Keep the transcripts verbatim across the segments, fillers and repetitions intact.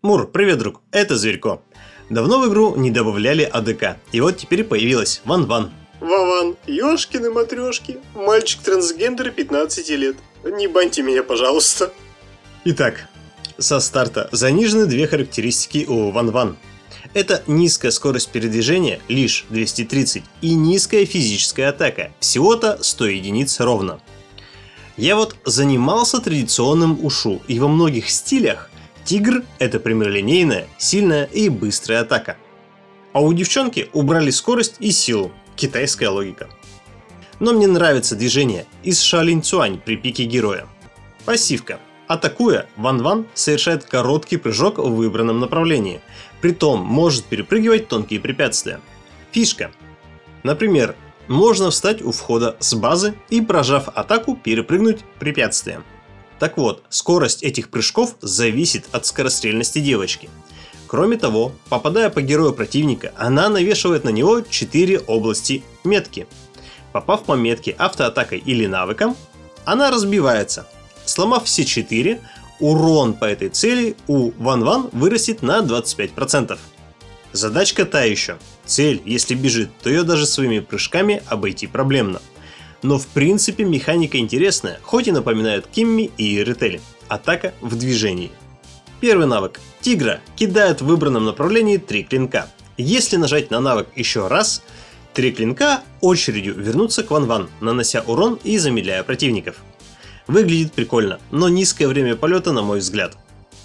Мур, привет, друг, это Зверько. Давно в игру не добавляли АДК, и вот теперь появилась Ван-Ван. Вован, ёшкины матрешки, мальчик-трансгендер пятнадцати лет. Не баньте меня, пожалуйста. Итак, со старта занижены две характеристики у Ван-Ван. Это низкая скорость передвижения, лишь двести тридцать, и низкая физическая атака, всего-то сто единиц ровно. Я вот занимался традиционным ушу, и во многих стилях тигр – это прямолинейная, сильная и быстрая атака. А у девчонки убрали скорость и силу, китайская логика. Но мне нравится движение из Шаолинь Цюань при пике героя. Пассивка. Атакуя, Ван-Ван совершает короткий прыжок в выбранном направлении, притом может перепрыгивать тонкие препятствия. Фишка. Например, можно встать у входа с базы и, прожав атаку, перепрыгнуть препятствие. Так вот, скорость этих прыжков зависит от скорострельности девочки. Кроме того, попадая по герою противника, она навешивает на него четыре области метки. Попав по метке автоатакой или навыком, она разбивается. Сломав все четыре, урон по этой цели у Ван-Ван вырастет на двадцать пять процентов. Задачка та еще. Цель, если бежит, то ее даже своими прыжками обойти проблемно. Но в принципе механика интересная, хоть и напоминает Кимми и Ретели. Атака в движении. Первый навык. Тигра кидает в выбранном направлении три клинка. Если нажать на навык еще раз, три клинка очередью вернутся к Ван-Ван, нанося урон и замедляя противников. Выглядит прикольно, но низкое время полета, на мой взгляд.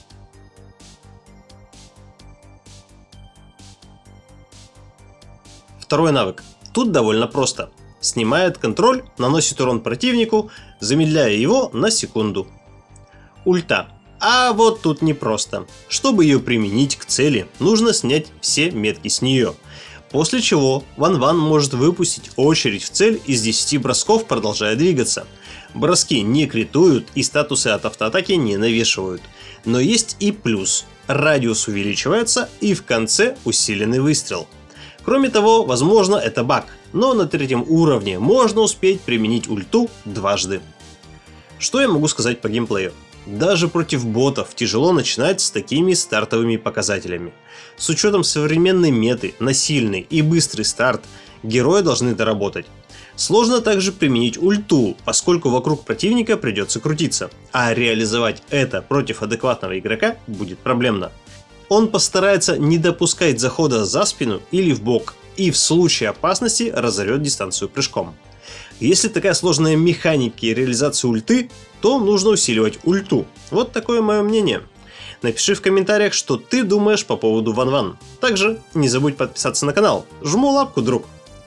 Второй навык. Тут довольно просто. Снимает контроль, наносит урон противнику, замедляя его на секунду. Ульта. А вот тут непросто. Чтобы ее применить к цели, нужно снять все метки с нее. После чего Ван-Ван может выпустить очередь в цель из десяти бросков, продолжая двигаться. Броски не критуют и статусы от автоатаки не навешивают. Но есть и плюс. Радиус увеличивается и в конце усиленный выстрел. Кроме того, возможно, это баг, но на третьем уровне можно успеть применить ульту дважды. Что я могу сказать по геймплею? Даже против ботов тяжело начинать с такими стартовыми показателями. С учетом современной меты на сильный и быстрый старт, герои должны доработать. Сложно также применить ульту, поскольку вокруг противника придется крутиться, а реализовать это против адекватного игрока будет проблемно. Он постарается не допускать захода за спину или в бок, и в случае опасности разорвет дистанцию прыжком. Если такая сложная механика и реализация ульты, то нужно усиливать ульту. Вот такое мое мнение. Напиши в комментариях, что ты думаешь по поводу Ван-Ван. Также не забудь подписаться на канал. Жму лапку, друг.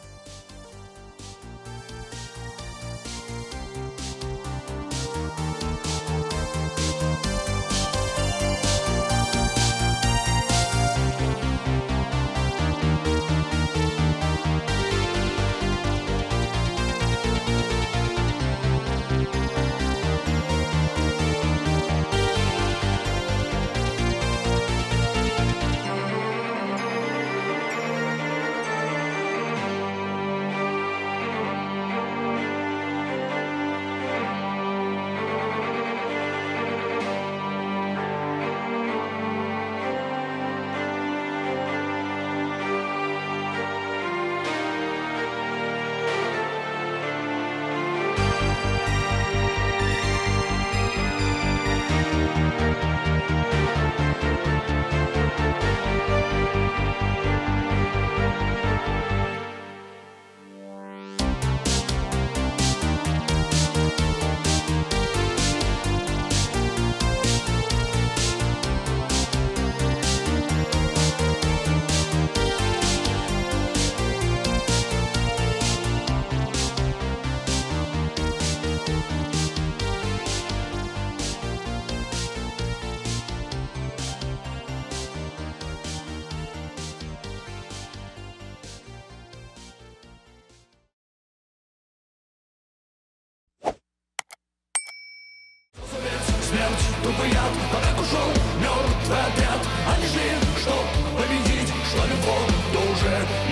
Смерть, тупый яд, пока ушел мертвый отряд. Они шли, чтоб победить, что любовь, то уже